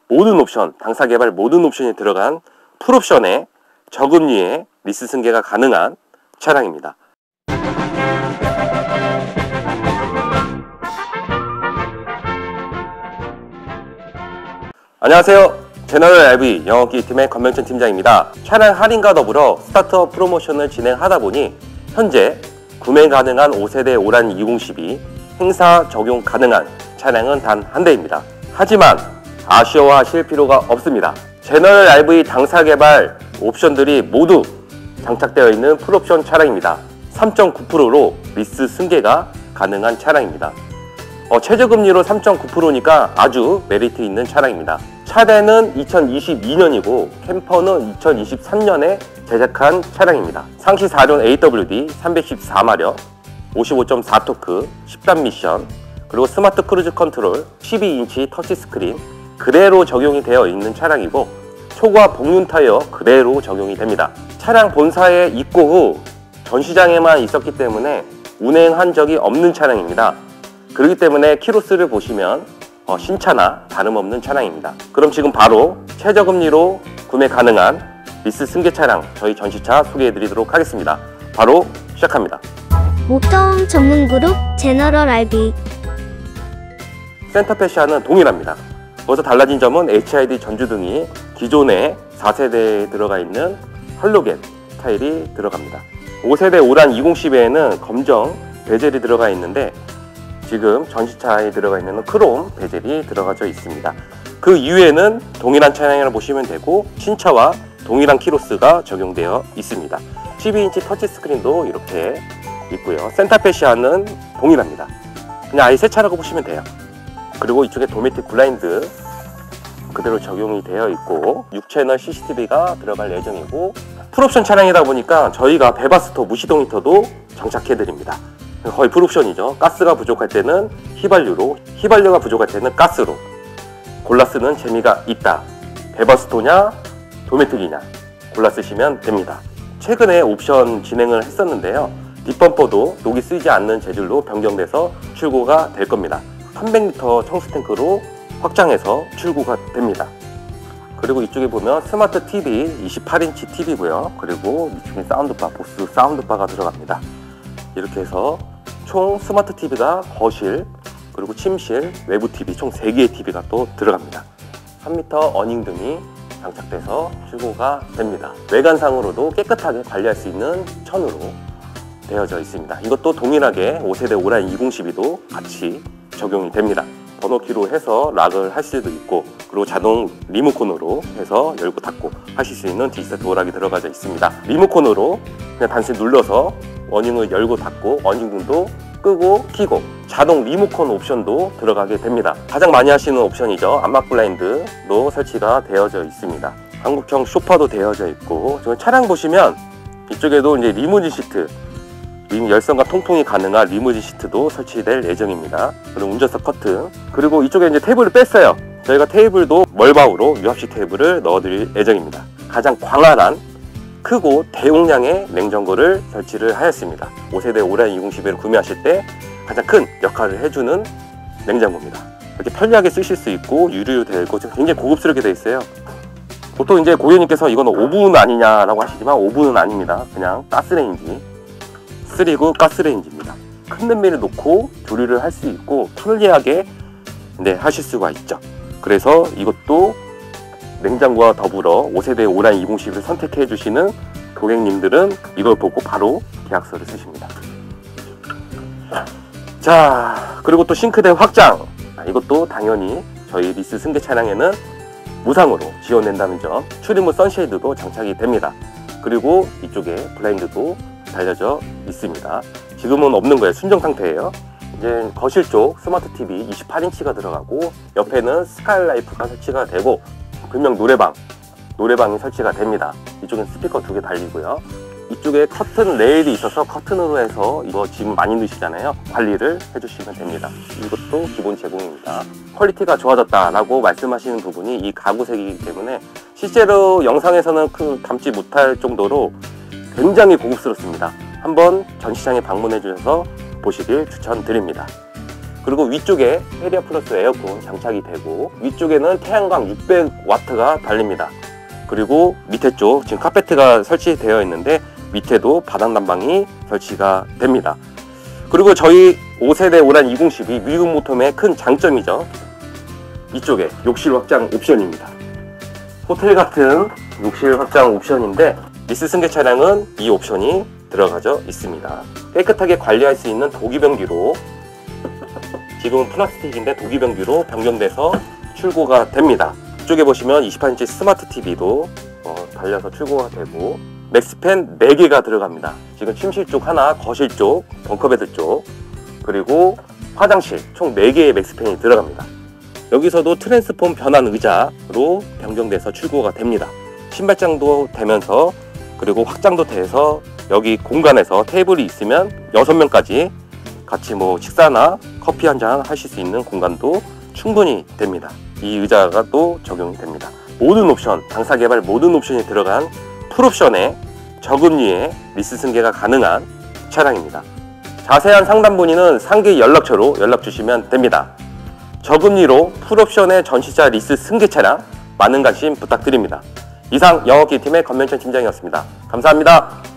모든 옵션, 당사 개발 모든 옵션이 들어간 풀옵션에 저금리에 리스 승계가 가능한 차량입니다. 안녕하세요. 제너럴 RV 영업기획팀의 권명천 팀장입니다. 차량 할인과 더불어 스타트업 프로모션을 진행하다 보니 현재 구매 가능한 5세대 오란 2012 행사 적용 가능한 차량은 단 한 대입니다. 하지만 아쉬워하실 필요가 없습니다. 제너럴 RV 당사 개발 옵션들이 모두 장착되어 있는 풀옵션 차량입니다. 3.9%로 리스 승계가 가능한 차량입니다. 최저금리로 3.9%니까 아주 메리트 있는 차량입니다. 차대는 2022년이고 캠퍼는 2023년에 제작한 차량입니다. 상시 4륜 AWD 314마력, 55.4토크, 10단 미션, 그리고 스마트 크루즈 컨트롤, 12인치 터치스크린 그대로 적용이 되어 있는 차량이고 초과 복륜 타이어 그대로 적용이 됩니다. 차량 본사에 입고 후 전시장에만 있었기 때문에 운행한 적이 없는 차량입니다. 그렇기 때문에 키로수를 보시면 신차나 다름없는 차량입니다. 그럼 지금 바로 최저금리로 구매 가능한 리스 승계 차량 저희 전시차 소개해 드리도록 하겠습니다. 바로 시작합니다. 모터홈 전문그룹 제너럴 RV. 센터 패시아는 동일합니다. 거기서 달라진 점은 HID 전주등이 기존의 4세대에 들어가 있는 할로겐 스타일이 들어갑니다. 5세대 오란 2012에는 검정 베젤이 들어가 있는데 지금 전시차에 들어가 있는 크롬 베젤이 들어가져 있습니다. 그 이후에는 동일한 차량이라고 보시면 되고 신차와 동일한 키로수가 적용되어 있습니다. 12인치 터치스크린도 이렇게 있고요. 센터 패시아는 동일합니다. 그냥 아예 새 차라고 보시면 돼요. 그리고 이쪽에 도메틱 블라인드 그대로 적용이 되어 있고 6채널 CCTV가 들어갈 예정이고 풀옵션 차량이다 보니까 저희가 베바스터 무시동 히터도 장착해 드립니다. 거의 풀옵션이죠. 가스가 부족할 때는 휘발유로, 휘발유가 부족할 때는 가스로 골라 쓰는 재미가 있다. 베바스토냐 도메틱이냐 골라 쓰시면 됩니다. 최근에 옵션 진행을 했었는데요. 뒷범퍼도 녹이 쓰이지 않는 재질로 변경돼서 출고가 될 겁니다. 300L 청수탱크로 확장해서 출고가 됩니다. 그리고 이쪽에 보면 스마트 TV 28인치 TV고요. 그리고 이쪽에 사운드바, 보스 사운드바가 들어갑니다. 이렇게 해서 총 스마트 TV가 거실, 그리고 침실, 외부 TV 총 3개의 TV가 또 들어갑니다. 3m 어닝등이 장착돼서 출고가 됩니다. 외관상으로도 깨끗하게 관리할 수 있는 천으로 되어져 있습니다. 이것도 동일하게 5세대 오란 2012도 같이 적용이 됩니다. 번호키로 해서 락을 할 수도 있고 그리고 자동 리모컨으로 해서 열고 닫고 하실 수 있는 디지털 도어락이 들어가져 있습니다. 리모컨으로 그냥 단순히 눌러서 어닝을 열고 닫고 어닝등도 끄고 켜고 자동 리모컨 옵션도 들어가게 됩니다. 가장 많이 하시는 옵션이죠. 암막 블라인드도 설치가 되어져 있습니다. 한국형 소파도 되어져 있고 지금 차량 보시면 이쪽에도 이제 리무진 시트 열선과 통풍이 가능한 리무진 시트도 설치될 예정입니다. 그리고 운전석 커튼 그리고 이쪽에 이제 테이블을 뺐어요. 저희가 테이블도 멀바우로 유압식 테이블을 넣어드릴 예정입니다. 가장 광활한 크고 대용량의 냉장고를 설치를 하였습니다. 5세대 오란 2012를 구매하실 때 가장 큰 역할을 해주는 냉장고입니다. 이렇게 편리하게 쓰실 수 있고 유리로 되어 있고 굉장히 고급스럽게 되어 있어요. 보통 이제 고객님께서 이건 오븐 아니냐라고 하시지만 오븐은 아닙니다. 그냥 가스레인지 3구 가스레인지입니다. 큰 냄비를 놓고 조리를 할 수 있고 편리하게 하실 수가 있죠. 그래서 이것도 냉장고와 더불어 5세대 오란 2012를 선택해 주시는 고객님들은 이걸 보고 바로 계약서를 쓰십니다. 자, 그리고 또 싱크대 확장 이것도 당연히 저희 리스 승계 차량에는 무상으로 지원된다는 점. 출입문 선쉐이드도 장착이 됩니다. 그리고 이쪽에 블라인드도 달려져 있습니다. 지금은 없는 거예요. 순정 상태예요. 이제 거실 쪽 스마트 TV 28인치가 들어가고 옆에는 스카이라이프가 설치가 되고 분명 노래방이 설치가 됩니다. 이쪽엔 스피커 2개 달리고요. 이쪽에 커튼 레일이 있어서 커튼으로 해서 이거 짐 많이 넣으시잖아요. 관리를 해주시면 됩니다. 이것도 기본 제공입니다. 퀄리티가 좋아졌다라고 말씀하시는 부분이 이 가구색이기 때문에 실제로 영상에서는 담지 못할 정도로 굉장히 고급스럽습니다. 한번 전시장에 방문해 주셔서 보시길 추천드립니다. 그리고 위쪽에 페리아 플러스 에어컨 장착이 되고 위쪽에는 태양광 600W가 달립니다. 그리고 밑에 쪽 지금 카페트가 설치되어 있는데 밑에도 바닥 난방이 설치가 됩니다. 그리고 저희 5세대 오란 2012 미국 모텀의 큰 장점이죠. 이쪽에 욕실 확장 옵션입니다. 호텔 같은 욕실 확장 옵션인데 리스 승객 차량은 이 옵션이 들어가져 있습니다. 깨끗하게 관리할 수 있는 도기변기로, 지금은 플라스틱인데 도기변기로 변경돼서 출고가 됩니다. 이쪽에 보시면 28인치 스마트 TV도 달려서 출고가 되고 맥스팬 4개가 들어갑니다. 지금 침실 쪽 하나, 거실 쪽, 벙커베드 쪽, 그리고 화장실 총 4개의 맥스팬이 들어갑니다. 여기서도 트랜스폼 변환 의자로 변경돼서 출고가 됩니다. 신발장도 되면서, 그리고 확장도 돼서 여기 공간에서 테이블이 있으면 6명까지 같이 뭐 식사나 커피 한잔 하실 수 있는 공간도 충분히 됩니다. 이 의자가 또 적용이 됩니다. 모든 옵션, 당사 개발 모든 옵션이 들어간 풀옵션에 저금리에 리스 승계가 가능한 차량입니다. 자세한 상담 문의는 상계 연락처로 연락 주시면 됩니다. 저금리로 풀옵션의 전시자 리스 승계 차량 많은 관심 부탁드립니다. 이상 영업기팀의 권면천 팀장이었습니다. 감사합니다.